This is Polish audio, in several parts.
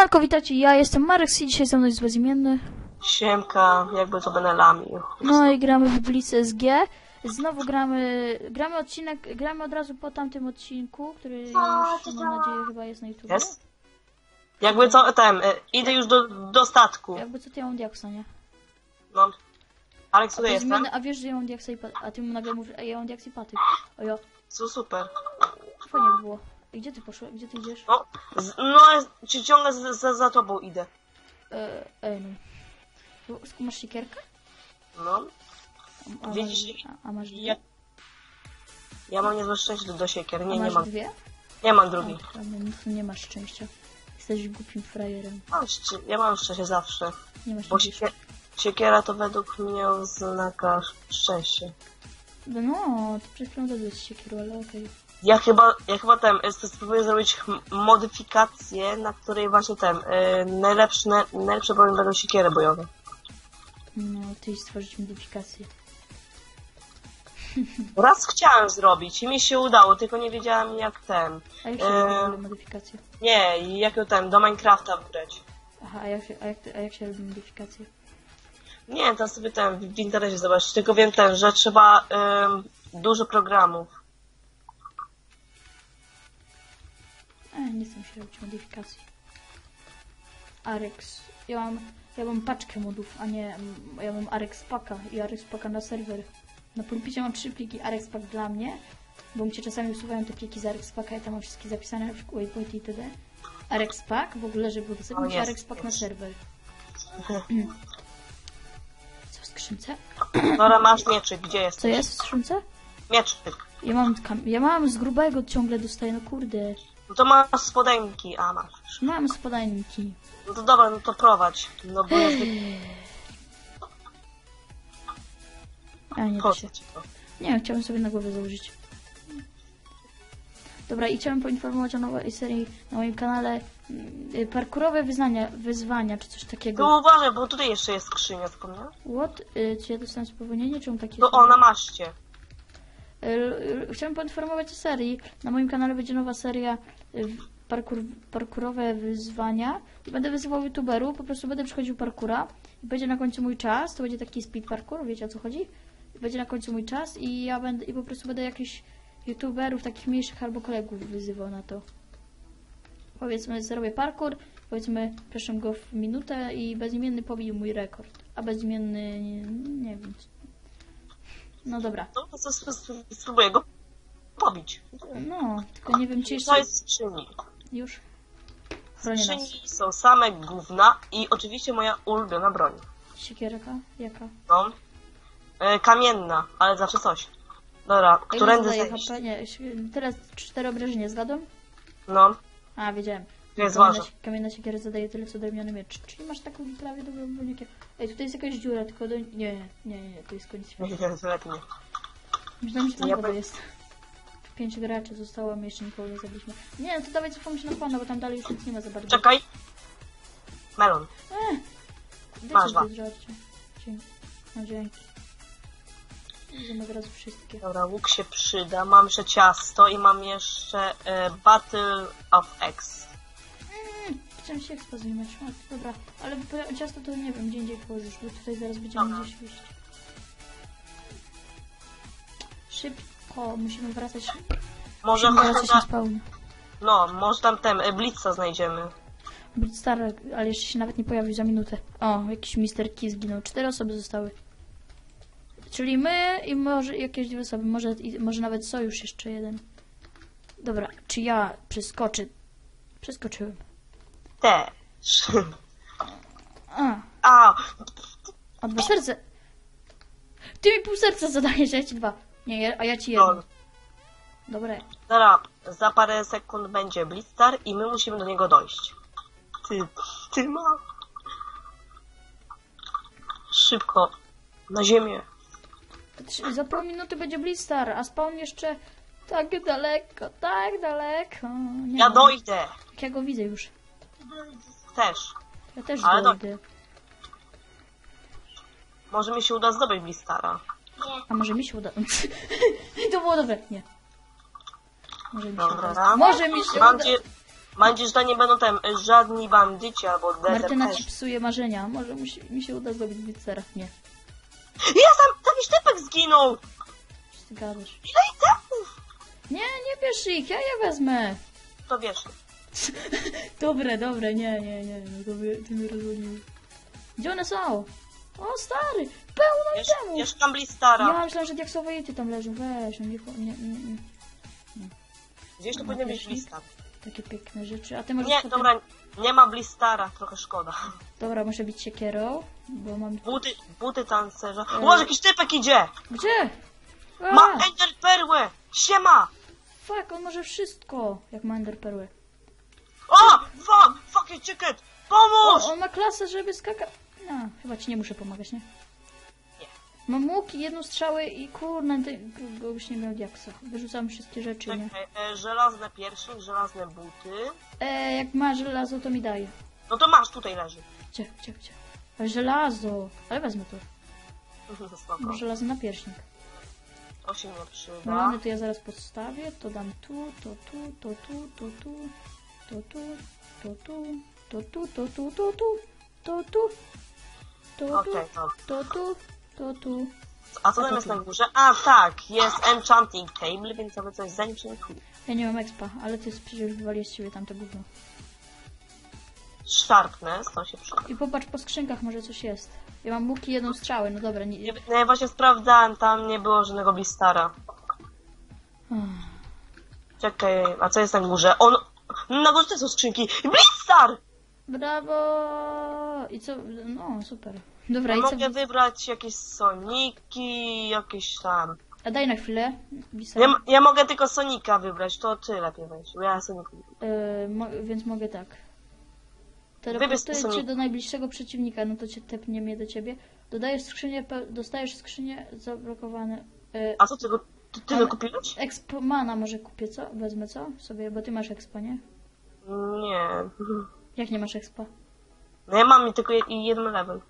Siemanko, witajcie, ja jestem Marek i dzisiaj ze mną jest bezimienny. Siemka, jakby to będę lamił. No i gramy w Blitz SG. Znowu gramy odcinek, gramy od razu po tamtym odcinku, który już mam nadzieję chyba jest na YouTube. Jest? Jakby co, idę już do statku. Jakby co, to ja mam diaksa, nie? No. Aleks, tutaj jestem. A wiesz, że ja mam diaksa i patyk, a ty mu nagle mówisz, ej, ja mam diaks i patyk. Ojo, Super. fajnie by było. I gdzie ty poszłeś? Gdzie ty idziesz? Czy ciągle za tobą idę. No. Masz siekierkę? No. A Widzisz? masz dwie? Ja mam niezłe szczęście do siekier. Nie masz mam. dwie? Nie mam drugiej. Nie masz szczęścia. Jesteś głupim frajerem. Ja mam szczęście zawsze. Nie masz Bo szczęścia. siekiera to według mnie oznaka szczęście. No, to przed chwilą dodałeś siekieru, ale okej. Ja chyba spróbuję zrobić modyfikację, na której właśnie najlepsze broń będą siekiery bojowe. No, ty stworzyć modyfikację. Raz chciałem zrobić i mi się udało, tylko nie wiedziałem jak A jak się robi modyfikację? Nie, jak do Minecrafta wgrać. Aha, a jak się robi modyfikację? Nie, to sobie w internecie zobacz, tylko wiem że trzeba dużo programów. Nie chcę się robić modyfikacji. Arex. Ja mam paczkę modów, a nie... Ja mam Arex Packa i Arex Packa na serwer. Na pulpicie mam 3 pliki Arex Pack dla mnie, bo mi się czasami usuwają te pliki z Arex Packa i tam mam wszystkie zapisane, na przykład waypoint itd. Arex Pack, w ogóle, żeby udostępnić Arex Pack na serwer. Co w skrzynce? Dobra, masz mieczyk, gdzie jest? Co jest w skrzynce? Mieczyk. Ja mam z grubego ciągle dostaję, no kurde. No to masz spodenki, a masz. Mam spodenki. No to dobra, no to prowadź. No bo jest... Nie da się. Nie, chciałem sobie na głowę założyć. Dobra, i chciałem poinformować o nowej serii na moim kanale. Parkurowe wyzwania, czy coś takiego. No uważaj, bo tutaj jeszcze jest skrzynia, zapomniałem. What? Czy ja dostałem spowolnienie, czy on takie... No ona maszcie. Chciałem poinformować o serii. Na moim kanale będzie nowa seria parkurowe wyzwania. I będę wyzywał youtuberów, po prostu będę przechodził parkura. I będzie na końcu mój czas, to będzie taki speed parkour, wiecie o co chodzi? Będzie na końcu mój czas i ja po prostu będę jakichś youtuberów, takich mniejszych albo kolegów wyzywał na to. Powiedzmy, zrobię parkour, powiedzmy, proszę go w minutę i bezimienny pobił mój rekord. A bezimienny, nie wiem. No dobra. No to spróbuję go pobić. No, tylko nie wiem, czy jeszcze... To jest skrzyni. Już? Chronię nas. Skrzyni są same gówna i oczywiście moja ulubiona broń. Siekierka? Jaka? No. Kamienna, ale zawsze coś. Dobra, którędy zejść? Nie, teraz 4 obrażenia zgadłem? No. A, wiedziałem. Nie zważę. Kamienna siekiera zadaje tyle, co drewniany miecz. Czyli masz taką prawie dobrą bronikę. Ej, tutaj jest jakaś dziura, tylko do... Nie, to jest koniec świata. Nie, lepiej nie. Myślałem, że tam woda jest. 5 graczy zostało, a my jeszcze nikogo nie zabiliśmy. Nie, no to dawaj cofamy się na pana, bo tam dalej już nic nie ma za bardzo. Czekaj. Melon. Masz dwa. Dzięki. No dzięki. Idziemy od razu wszystkie. Dobra, łuk się przyda. Mam jeszcze ciasto i mam jeszcze Battle of X. Chciałem się ekspo zajmować. Dobra, ale ciasto to nie wiem, gdzie indziej położysz, bo tutaj zaraz będziemy gdzieś wyjść. Szybko, musimy wracać. Może wracać na spawn. No, może tam Blitza znajdziemy. Blitz stary, ale jeszcze się nawet nie pojawił za minutę. O, jakiś Mr. Key zginął. 4 osoby zostały. Czyli my i może jakieś 2 osoby, może nawet sojusz jeszcze jeden. Dobra, czy ja przeskoczę? Przeskoczyłem. Też. A. O, 2 serce. Ty mi pół serca zadajesz, a ja ci 2. Nie, a ja ci 1. Dobre. Dobra, za parę sekund będzie Blitzstar i my musimy do niego dojść. Ty ma. Szybko. Na ziemię. Za pół minuty będzie Blitzstar, a spawn jeszcze tak daleko, tak daleko. Nie ja dojdę. Jak ja go widzę już. Też. Ja też ale dojdę. Może mi się uda zdobyć Blitzstara. A może mi się uda... To było dobre. Nie. Może mi się Dobra. uda. Może mi się Mam uda. Mam nadzieję, że to nie będą żadni bandyci albo Martyna ci deserterzy. psuje marzenia. Może mi się uda zrobić Blitzera. Nie. Jest tam! Jakiś typek zginął! Co ty gadasz? Ile itemów? Nie bierz ich, ja je wezmę. To wiesz. Dobre, nie, no ty mnie rozwoliły. Gdzie one są? O, stary, pełno itemów. Jeszcze tam Blistara. Ja myślałam, że diaksowe jety tam leżą. Weź, no nie. Gdzieś tu No, powinien być wiesz, Blistar. Takie piękne rzeczy. A ty możesz Nie, potem... dobra, nie ma Blistara, trochę szkoda. Dobra, muszę bić siekierą, bo mam... Buty tancerza. Łoże, jakiś typek idzie! Gdzie? Ma Ender Perłę! Siema! Fuck, on może wszystko, jak ma Ender Perły. O! Fucking chicken! Pomóż! On ma klasę, żeby skakać. No, chyba ci nie muszę pomagać, nie? Nie. Mam łuk i jedną strzałę i kurna, już nie miał diaksa. Wyrzucam wszystkie rzeczy, nie? Czekaj, żelazne pierścień, żelazne buty. Jak ma żelazo, to mi daje. No to masz, tutaj leży. Gdzie? Ale żelazo! Ale wezmę to. Spoko. Bo żelazo na pierśnik. To się nie przyda. No, to ja zaraz podstawię, to dam tu, to tu, to tu, to tu, to tu, to tu, to tu, to tu, to tu, to tu, to tu, Okej, to. to tu, to tu. A co tam jest na górze? A tak, jest enchanting table, więc sobie coś zenchantuję. Ja nie mam expa, ale ty przecież wywaliłeś z siebie tamte gówno. Sharpness, to się przyda. I popatrz po skrzynkach, może coś jest. Ja mam łuk i jedną strzałę, no dobra, nie... No ja właśnie sprawdzałem, tam nie było żadnego blistara. Czekaj, a co jest na górze? Na górze też są skrzynki. Blistar! Brawo! I co? No, super. Dobra, Ja i co? mogę wybrać jakieś soniki, jakieś tam. A daj na chwilę. Bisa. Ja mogę tylko Sonika wybrać, to ty lepiej weź, bo ja Sonika lubię. Więc mogę tak. Wybierz Teleportuję cię Sonika. do najbliższego przeciwnika, no to cię tepnie mnie do ciebie. Dodajesz skrzynię, dostajesz skrzynię zablokowane. A co ty go Ale- kupiłeś? Mana może kupię, co? Wezmę, co? Sobie, bo ty masz expa, nie? Nie. Jak nie masz expa? No ja mam tylko jeden level.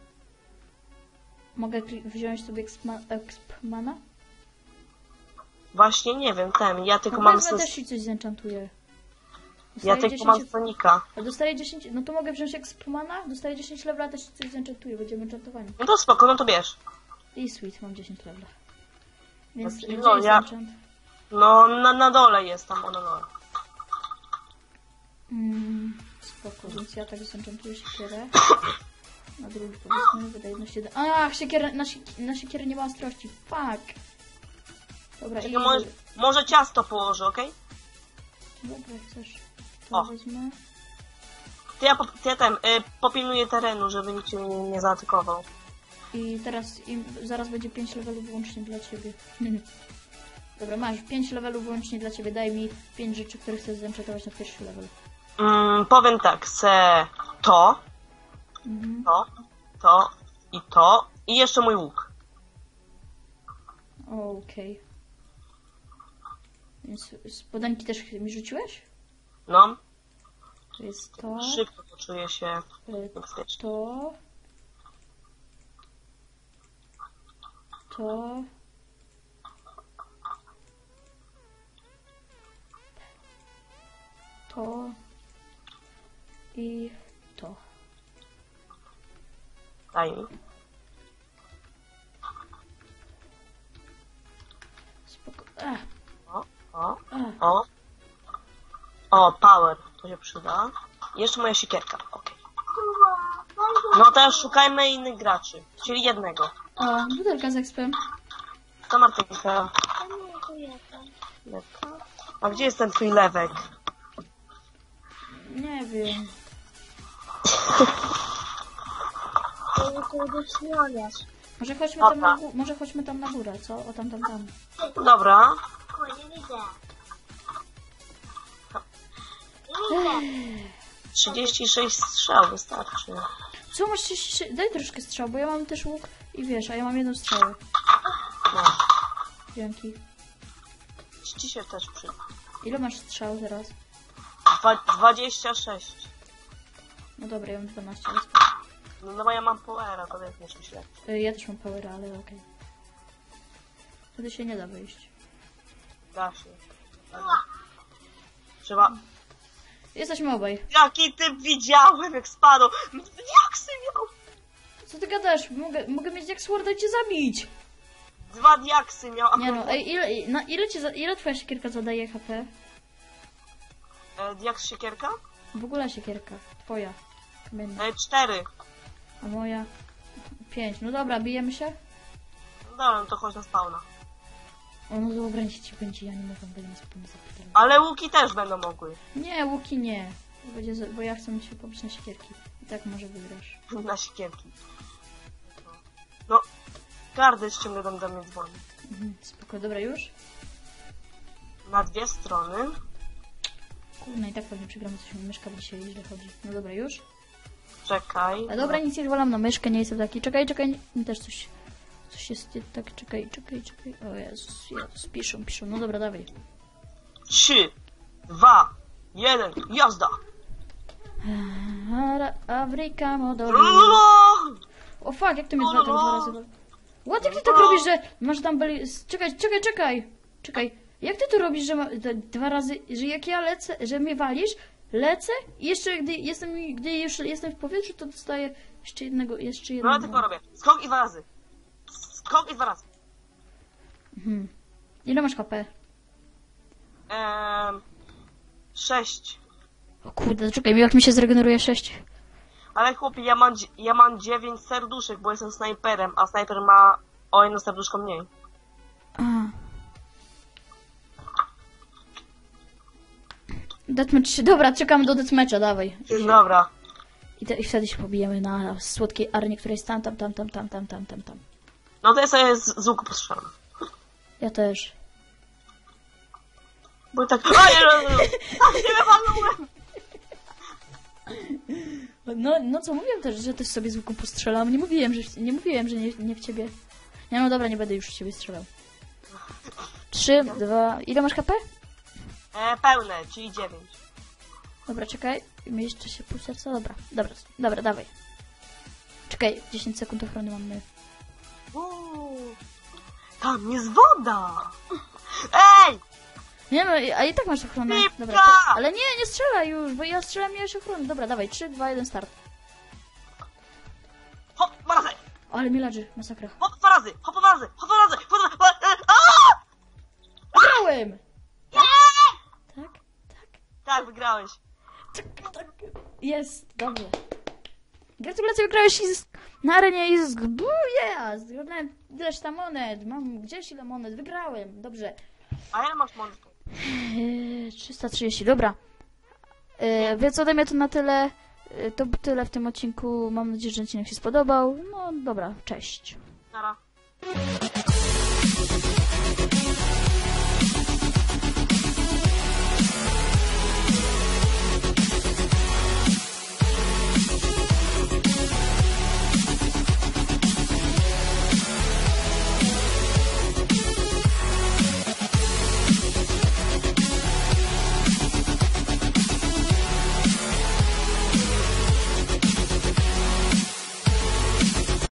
Mogę wziąć sobie mana? Właśnie nie wiem, ja tylko No mam wezmę też ci coś zenchantuję. Ja tylko mam Sonika. Dostaję 10, no to mogę wziąć mana, dostaję 10 levela, też ci coś zenchantuję, będziemy enchantowani. No to spoko, no to bierz. I sweet, mam 10 levela. Więc Znaczy, gdzie no, jest ja- enchant? No na dole jest tam, na dole. Spoko, więc ja tak zenchantuję siekierę. Na drugi powiedzmy, wydajność 1. Ach, na siekierę nie ma ostrości, fuck. Dobra, i... Może ciasto położę, okej? Dobra, jak chcesz. O. To wezmę. To ja popilnuję terenu, żeby nikt cię nie zaatakował. I teraz zaraz będzie 5 levelów wyłącznie dla ciebie. Dobra, masz 5 levelów wyłącznie dla ciebie. Daj mi 5 rzeczy, które chcesz zenchantować na pierwszy level. Powiem tak, chcę to, to i to i jeszcze mój łuk. Okej. Więc spodanki też mi rzuciłeś? No, To jest to. szybko poczuję się y, bezpiecznie. To. To. To. I to. Daj mi. Spoko. O, power, to się przyda. I jeszcze moja siekierka, okej. No teraz szukajmy innych graczy, czyli jednego. O, butelka z expem. To Martynka. A gdzie jest ten twój lewek? Nie wiem. Może chodźmy tam na górę, co? O, tam. Dobra. 36 strzał wystarczy. Co masz 36? Daj troszkę strzał, bo ja mam też łuk i wiesz, a ja mam jedną strzałę. No. Dzięki. Ci się też przyda. Ile masz strzał teraz? 26. No dobra, ja mam 12, ale spoko. No bo ja mam powera, to wiesz, muszę źle. Ja też mam powera, ale okej. Wtedy się nie da wyjść. Da się. Trzeba... Jesteśmy obaj. Jaki typ widziałem, jak spadł. Diaksy miał. Co ty gadasz? Mogę mieć jak Sworda i cię zabić. 2 diaksy miał. A Nie no, ej, ile twoja siekierka zadaje HP? Diaks siekierka? W ogóle siekierka. Twoja. Kamienna. 4. A moja? 5. No dobra, bijemy się? No dobra, no to chodź na spawna. O, no to ograniczyć ci będzie, ja nie mogę, będę nas zapytać. Ale łuki też będą mogły. Nie, łuki nie. Bo ja chcę się pobić na siekierki. I tak może wygrasz. Na siekierki. No, gardy ciągle do mnie dzwoni. Spoko, dobra już? Na 2 strony. Kurna, i tak pewnie przegramy, coś mi myszka dzisiaj źle chodzi. No dobra, już? Czekaj. A dobra, nic nie zwalam na myszkę, nie jestem taki. Czekaj, też coś jest tak, czekaj. O Jezus, piszą. No dobra, dawaj. 3, 2, 1, jazda! Afryka, Moldova. O fuck, jak to mnie tak 2 razy... What, jak ty tak robisz, że masz tam... Czekaj. Jak ty to robisz, że 2 razy, że jak ja lecę, że mnie walisz, lecę i jeszcze gdy już jestem w powietrzu, to dostaję jeszcze jednego. No ja tylko robię. Skok i 2 razy. Skok i 2 razy. Ile masz HP? 6. O kurde, czekaj, jak mi się zregeneruje 6. Ale chłopie, ja mam 9 serduszek, bo jestem snajperem, a snajper ma o 1 serduszko mniej. A. Deathmatch, dobra, czekam do deathmatcha, dawaj. Dobra. I wtedy się pobijemy na słodkiej arenie, która jest tam. No to ja sobie z łuku postrzelam. Ja też. Bo tak... Oj, nie wywalałem! No co, mówiłem też, że też sobie z łuku postrzelam. Nie mówiłem, że nie w ciebie. Nie, no dobra, nie będę już w ciebie strzelał. 3, 2... Ile masz HP? Pełne, czyli 9. Dobra, czekaj. Mi jeszcze się pół serca. Dobra, dawaj. Czekaj, 10 sekund ochrony mamy. Tam jest woda! Ej! Nie no, a i tak masz ochronę. Pipka! Dobra, ale nie strzelaj już, bo ja strzelam, miałeś ochronę. Dobra, dawaj, 3, 2, 1, start. Hop, 2 razy! Ale mi leży, masakra. Hop, 2 razy! Hop, 2 razy! Hop, 2 razy! Hop, 2 razy! Wygrałem! Tak? Tak, wygrałeś. Tak. Jest, dobrze. Gratulacje, wygrałeś na arenie i zgarnąłem ileś tam monet. Mam gdzieś ile monet, wygrałem, dobrze. A ile masz monetkę? 330, dobra. Więc ode mnie to na tyle. To tyle w tym odcinku. Mam nadzieję, że odcinek się spodobał. No dobra, cześć. Nara.